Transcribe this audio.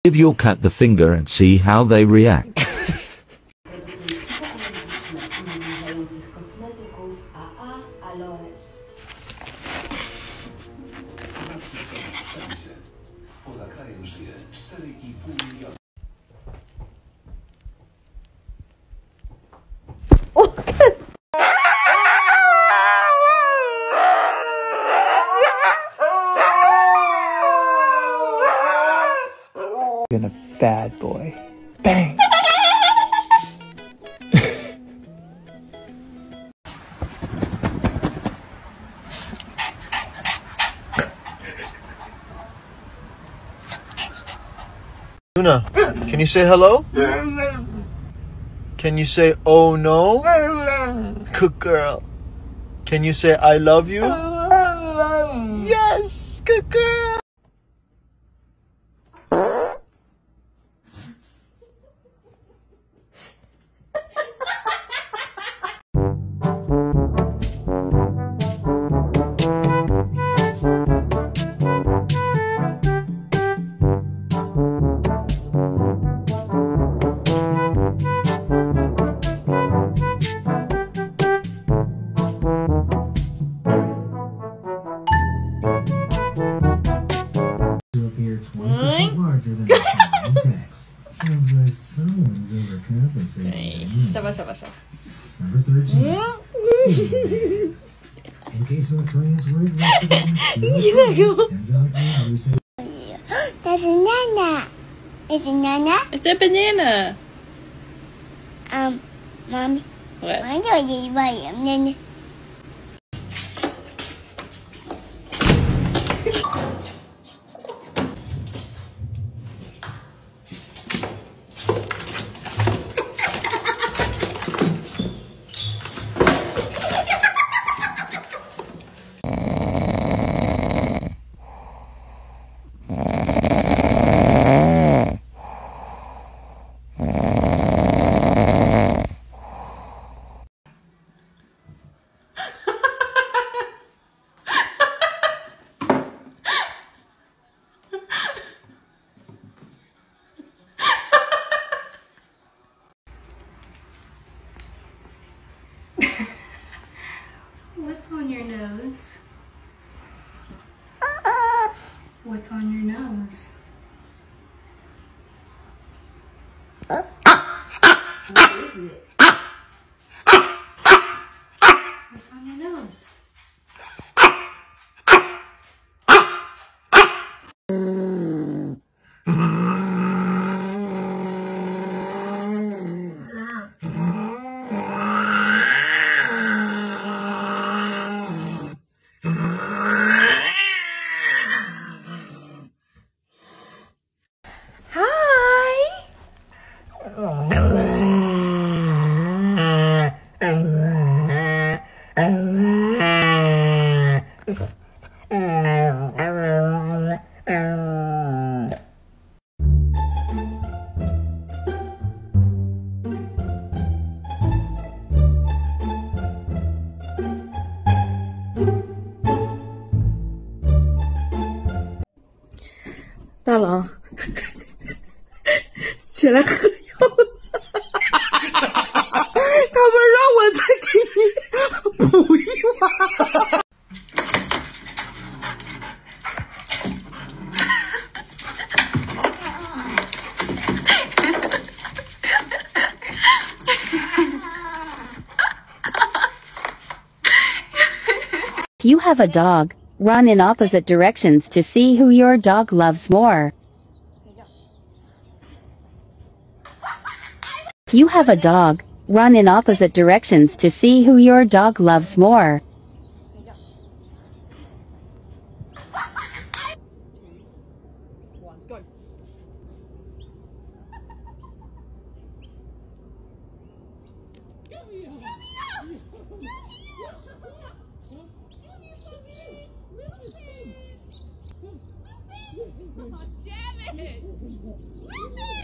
Give your cat the finger and see how they react. Been a bad boy. Bang! Luna, can you say hello? Can you say oh no? Good girl. Can you say I love you? Yes, good girl. Larger than the text. Sounds like someone's overcompensating. Number 13. See. In case of a Korean's word, There's a banana. It's a banana. It's a banana. Mommy. What? Why do I need a banana? What's on your nose? What's on your nose? What is it? What's on your nose? 大郎，起来喝药了。他们让我再给你补一碗。 If you have a dog, run in opposite directions to see who your dog loves more. If you have a dog, run in opposite directions to see who your dog loves more. Damn it!